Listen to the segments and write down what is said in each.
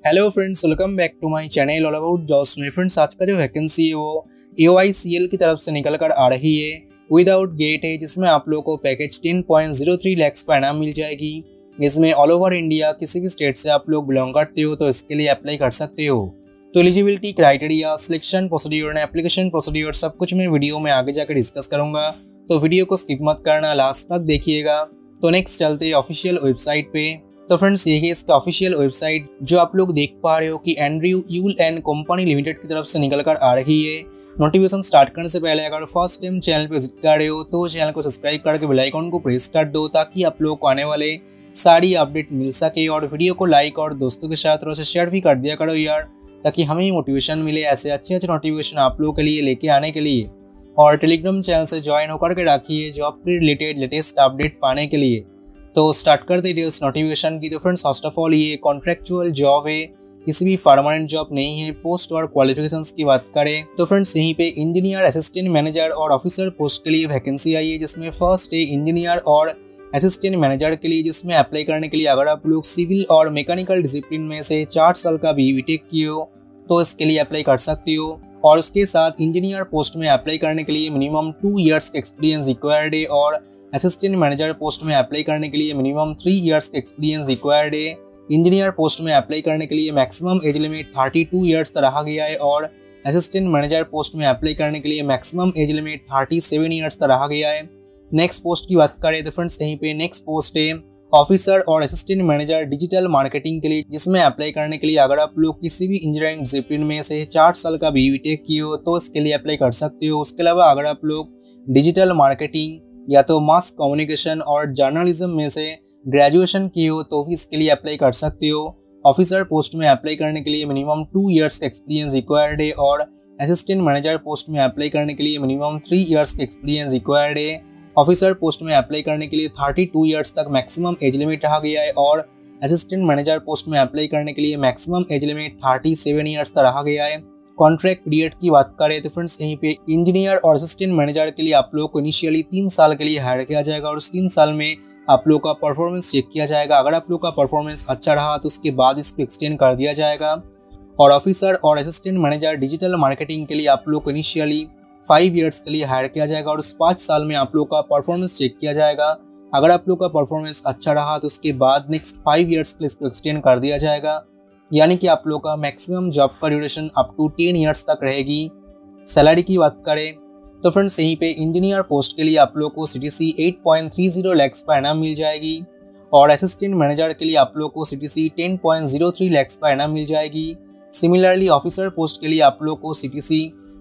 Hello friends, welcome back to my channel all about jobs में। Friends, आज का जो वैकेंसी है वो AOICL की तरफ से निकल कर आ रही है विदाउट गेट है, जिसमें आप लोगों को पैकेज 10.03 लाख पर इनाम मिल जाएगी। इसमें ऑल ओवर इंडिया किसी भी स्टेट से आप लोग बिलोंग करते हो तो इसके लिए अप्लाई कर सकते हो। तो eligibility criteria, selection procedure, application procedure सब कुछ मैं वीडियो में आगे जाकर डिस्कस करूंगा, तो वीडियो को स्किप मत करना, लास्ट तक देखिएगा। तो नेक्स्ट चलते हैं ऑफिशियल वेबसाइट पे। तो फ्रेंड्स, ये है इसका ऑफिशियल वेबसाइट जो आप लोग देख पा रहे हो कि Andrew Yule and company limited की तरफ से निकल कर आ रही है। नोटिफिकेशन स्टार्ट करने से पहले अगर फर्स्ट टाइम चैनल पे विजिट कर रहे हो तो चैनल को सब्सक्राइब करके बेल आइकन को प्रेस कर दो, ताकि आप लोग को आने वाले सारी अपडेट मिल सके। और वीडियो को लाइक और दोस्तों के साथ थोड़ा सा शेयर भी कर दिया करो यार, ताकि हमें मोटिवेशन मिले ऐसे अच्छे अच्छे नोटिफिकेशन आप लोगों के लिए लेके आने के लिए। और टेलीग्राम चैनल से ज्वाइन होकर के रखिए जॉब के रिलेटेड लेटेस्ट अपडेट पाने के लिए। तो स्टार्ट करते डिटेल्स नोटिफिकेशन की। तो फ्रेंड्स, फर्स्ट ऑफ ऑल ये कॉन्ट्रेक्चुअल जॉब है, किसी भी परमानेंट जॉब नहीं है। पोस्ट और क्वालिफिकेशंस की बात करें तो फ्रेंड्स, यहीं पे इंजीनियर, असिस्टेंट मैनेजर और ऑफिसर पोस्ट के लिए वैकेंसी आई है, जिसमें फर्स्ट है इंजीनियर और असिस्टेंट मैनेजर के लिए, जिसमें अप्लाई करने के लिए अगर आप लोग सिविल और मैकेनिकल डिसिप्लिन में से 4 साल का बीटेक किए हो तो इसके लिए अप्लाई कर सकते हो। और उसके साथ इंजीनियर पोस्ट में अप्लाई करने के लिए मिनिमम 2 ईयर्स एक्सपीरियंस रिक्वायर्ड है, और असिस्टेंट मैनेजर पोस्ट में अप्लाई करने के लिए मिनिमम 3 ईयर्स एक्सपीरियंस रिक्वायर्ड है। इंजीनियर पोस्ट में अप्लाई करने के लिए मैक्सिमम एज लिमिट 32 ईयर्स तक रखा गया है, और असिस्टेंट मैनेजर पोस्ट में अप्लाई करने के लिए मैक्सिमम एज लिमिट 37 ईयर्स तक रखा गया है। नेक्स्ट पोस्ट की बात करें तो फ्रेंड्स, यहीं पे नेक्स्ट पोस्ट है ऑफिसर और असिस्टेंट मैनेजर डिजिटल मार्केटिंग के लिए, जिसमें अप्लाई करने के लिए अगर आप लोग किसी भी इंजीनियरिंग डिसिप्लिन में से 4 साल का बीटेक किए हो तो इसके लिए अप्लाई कर सकते हो। उसके अलावा अगर आप लोग डिजिटल मार्केटिंग या तो मास कम्युनिकेशन और जर्नलिज्म में से ग्रेजुएशन किए हो तो भी इसके लिए अप्लाई कर सकते हो। ऑफिसर पोस्ट में अप्लाई करने के लिए मिनिमम 2 ईयर्स एक्सपीरियंस रिक्वायर्ड है, और असिस्टेंट मैनेजर पोस्ट में अप्लाई करने के लिए मिनिमम 3 ईयर्स एक्सपीरियंस रिक्वायर्ड है। ऑफिसर पोस्ट में अप्लाई करने के लिए 32 ईयर्स तक मैक्सिमम एज लिमिट रखा गया है, और असिस्टेंट मैनेजर पोस्ट में अप्लाई करने के लिए मैक्सिमम एज लिमिट 37 ईयर्स तक रखा गया है। कॉन्ट्रैक्ट पीरियड की बात करें तो फ्रेंड्स, यहीं पे इंजीनियर और असिस्टेंट मैनेजर के लिए आप लोग को इनिशियली 3 साल के लिए हायर किया जाएगा, और उस 3 साल में आप लोग का परफॉर्मेंस चेक किया जाएगा। अगर आप लोग का परफॉर्मेंस अच्छा रहा तो उसके बाद इसको एक्सटेंड कर दिया जाएगा। और ऑफिसर और असिस्टेंट मैनेजर डिजिटल मार्केटिंग के लिए आप लोग को इनिशियली 5 ईयर्स के लिए हायर किया जाएगा, और उस 5 साल में आप लोग का परफॉर्मेंस चेक किया जाएगा। अगर आप लोग का परफॉर्मेंस अच्छा रहा तो उसके बाद नेक्स्ट 5 ईयर्स के लिए इसको एक्सटेंड कर दिया जाएगा, यानी कि आप लोग का मैक्सिमम जॉब का ड्यूरेशन अप टू 10 ईयर्स तक रहेगी। सैलरी की बात करें तो फ्रेंड्स, यहीं पे इंजीनियर पोस्ट के लिए आप लोग को CTC 8.30 लाख पर इनाम मिल जाएगी, और असिस्टेंट मैनेजर के लिए आप लोग को CTC 10.03 लाख पर इनाम मिल जाएगी। सिमिलरली ऑफिसर पोस्ट के लिए आप लोग को CTC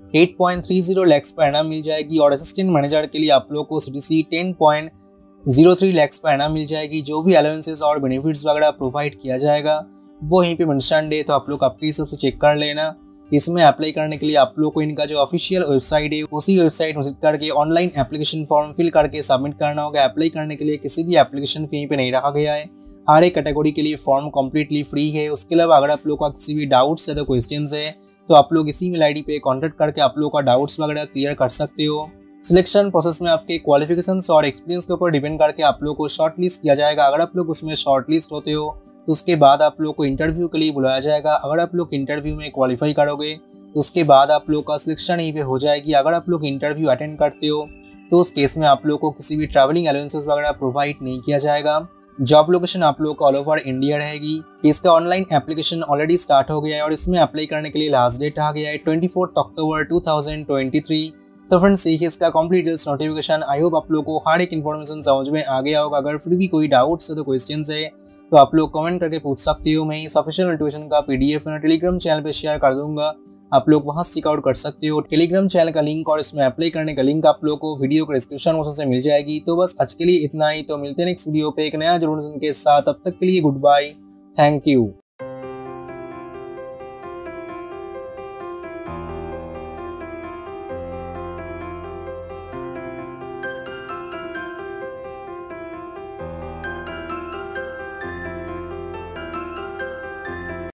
8.30 लाख पर इनाम मिल जाएगी, और असिस्टेंट मैनेजर के लिए आप लोग को CTC 10.03 लाख पर इनाम मिल जाएगी। जो भी अलाउंसेस और बेनिफिट्स वगैरह प्रोवाइड किया जाएगा वो यहीं पे मेंशन है, तो आप लोग आपके हिसाब से चेक कर लेना। इसमें अप्लाई करने के लिए आप लोग को इनका जो ऑफिशियल वेबसाइट है उसी वेबसाइट विजिट करके ऑनलाइन एप्लीकेशन फॉर्म फिल करके सबमिट करना होगा। अप्लाई करने के लिए किसी भी एप्लीकेशन फी पे नहीं रखा गया है, हर एक कैटेगरी के लिए फॉर्म कम्प्लीटली फ्री है। उसके अलावा अगर आप लोग का किसी भी डाउट्स है तो क्वेश्चन है तो आप लोग इसी मेल ID पे कॉन्टेक्ट करके आप लोग का डाउट्स वगैरह क्लियर कर सकते हो। सिलेक्शन प्रोसेस में आपके क्वालिफिकेशंस और एक्सपीरियंस के ऊपर डिपेंड करके आप लोग को शॉर्ट लिस्ट किया जाएगा। अगर आप लोग उसमें शॉर्ट लिस्ट होते हो तो उसके बाद आप लोग को इंटरव्यू के लिए बुलाया जाएगा। अगर आप लोग इंटरव्यू में क्वालिफाई करोगे तो उसके बाद आप लोग का सिलेक्शन यहीं पे हो जाएगी। अगर आप लोग इंटरव्यू अटेंड करते हो तो उस केस में आप लोग को किसी भी ट्रैवलिंग अलाउंसेस वगैरह प्रोवाइड नहीं किया जाएगा। जॉब लोकेशन आप लोग का ऑल ओवर इंडिया रहेगी। इसका ऑनलाइन एप्लीकेशन ऑलरेडी स्टार्ट हो गया है, और इसमें अप्लाई करने के लिए लास्ट डेट रखा गया है 24 अक्टूबर 2023। तो फ्रेंड्स, यही इसका complete details notification. I hope आप लोग को हर एक इन्फॉर्मेशन समझ में आ गया होगा। अगर फिर भी कोई डाउट्स है तो क्वेश्चन है तो आप लोग कमेंट करके पूछ सकते हो। मैं इस ऑफिशियल नोटिफिकेशन का PDF टेलीग्राम चैनल पे शेयर कर दूंगा, आप लोग वहां चेकआउट कर सकते हो। टेलीग्राम चैनल का लिंक और इसमें अप्लाई करने का लिंक आप लोग को वीडियो के डिस्क्रिप्शन बॉक्स से मिल जाएगी। तो बस आज के लिए इतना ही, तो मिलते हैं नेक्स्ट वीडियो पे एक नया जरूर के साथ। तब तक के लिए गुड बाय, थैंक यू।